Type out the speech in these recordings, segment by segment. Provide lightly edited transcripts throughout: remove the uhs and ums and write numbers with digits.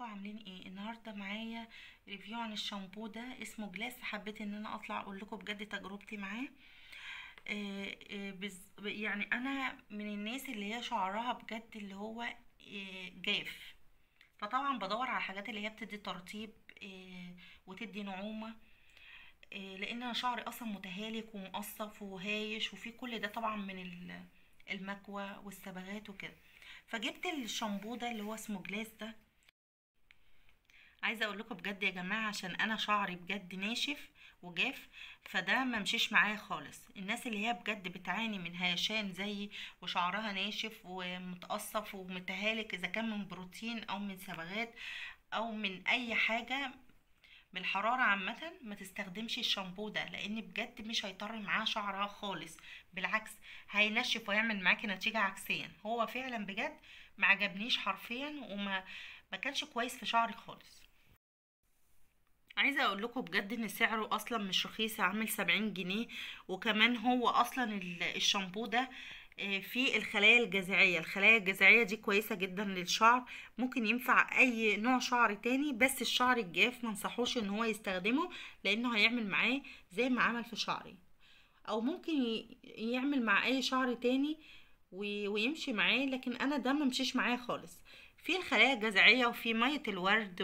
ازيكم عاملين ايه؟ النهارده معايا ريفيو عن الشامبو ده اسمه جلاس. حبيت ان انا اطلع اقول لكم بجد تجربتي معاه. يعني انا من الناس اللي هي شعرها بجد اللي هو جاف. فطبعا بدور على الحاجات اللي هي بتدي ترطيب، وتدي نعومة. لان انا شعري اصلا متهالك ومقصف وهايش وفي كل ده طبعا من المكوى والصبغات وكده. فجبت الشامبو ده اللي هو اسمه جلاس ده. عايزه اقول لكم بجد يا جماعه، عشان انا شعري بجد ناشف وجاف، فده ما مشيش معايا خالص. الناس اللي هي بجد بتعاني من هيشان زيي وشعرها ناشف ومتقصف ومتهالك، اذا كان من بروتين او من صبغات او من اي حاجه، من الحراره عامه، ما تستخدمش الشامبو ده، لان بجد مش هيطر معاه شعرها خالص. بالعكس، هينشف ويعمل معاكي نتيجه عكسيه. هو فعلا بجد ما عجبنيش حرفيا، ما كانش كويس في شعري خالص. عايزه اقول لكم بجد ان سعره اصلا مش رخيص، عامل 70 جنيه. وكمان هو اصلا الشامبو ده فيه الخلايا الجذعيه. الخلايا الجذعيه دي كويسه جدا للشعر، ممكن ينفع اي نوع شعر تاني، بس الشعر الجاف منصحوش ان هو يستخدمه، لانه هيعمل معاه زي ما عمل في شعري. او ممكن يعمل مع اي شعر تاني ويمشي معاه، لكن انا ده ممشيش معايا خالص. في الخلايا الجذعيه وفي ميه الورد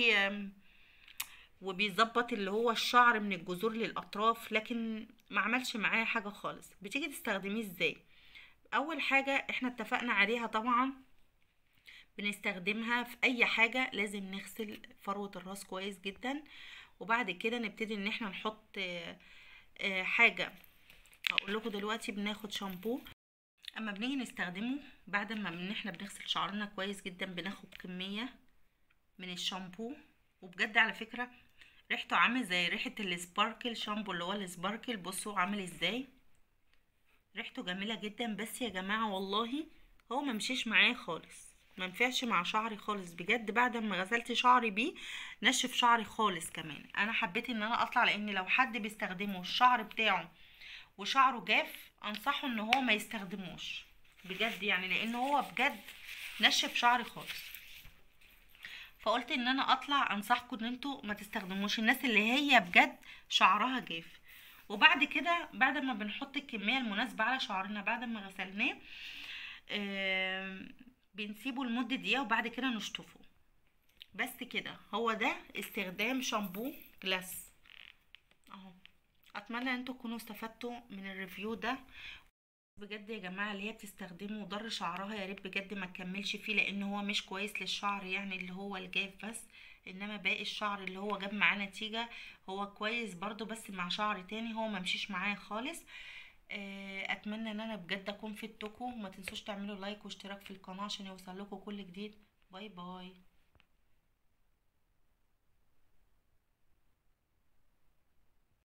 وبيظبط اللي هو الشعر من الجذور للاطراف، لكن ما عملش معايا حاجه خالص. بتيجي تستخدميه ازاي؟ اول حاجه احنا اتفقنا عليها طبعا، بنستخدمها في اي حاجه لازم نغسل فروه الراس كويس جدا، وبعد كده نبتدي ان احنا نحط حاجه. هقول لكم دلوقتي بناخد شامبو. اما بنيجي نستخدمه بعد ما احنا بنغسل شعرنا كويس جدا، بناخد كميه من الشامبو. وبجد على فكره ريحته عامل زي ريحة السباركل شامبو، اللي هو السباركل. بصوا عامل ازاي، ريحته جميلة جدا. بس يا جماعة والله هو ما مشيش معايا خالص، ما نفعش مع شعري خالص بجد. بعد ما غسلت شعري بيه نشف شعري خالص. كمان انا حبيت ان انا اطلع، لان لو حد بيستخدمه الشعر بتاعه وشعره جاف، انصحه ان هو ما يستخدموش بجد، يعني لان هو بجد نشف شعري خالص. فقلت ان انا اطلع انصحكم ان انتوا ما تستخدموش، الناس اللي هي بجد شعرها جاف. وبعد كده بعد ما بنحط الكمية المناسبة على شعرنا بعد ما غسلناه، بنسيبه لمدة دقيقة وبعد كده نشطفه. بس كده، هو ده استخدام شامبو جلاس اهو. اتمنى ان انتوا تكونوا استفدتوا من الريفيو ده. بجد يا جماعه اللي هي بتستخدمه وضر شعرها، يا ريت بجد ما تكملش فيه، لان هو مش كويس للشعر، يعني اللي هو الجاف بس. انما باقي الشعر اللي هو جاب معاه نتيجه هو كويس برضو، بس مع شعر تاني هو ما مشيش معايا خالص. اتمنى ان انا بجد اكون فدتكم. ما تنسوش تعملوا لايك واشتراك في القناه عشان يوصل لكم كل جديد. باي باي.